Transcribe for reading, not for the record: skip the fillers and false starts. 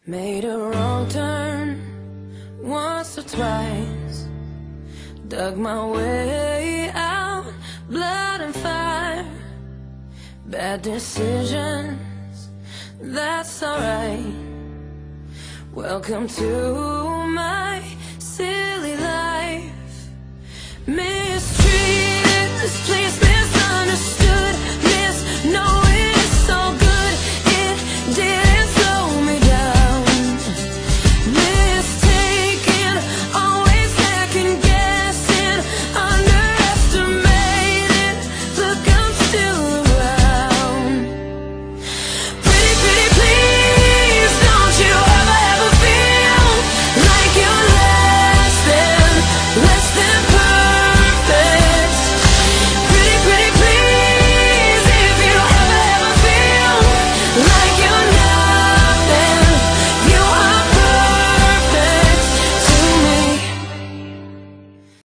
Made a wrong turn once or twice, dug my way out, blood and fire, bad decisions, that's alright. Welcome to my silly life.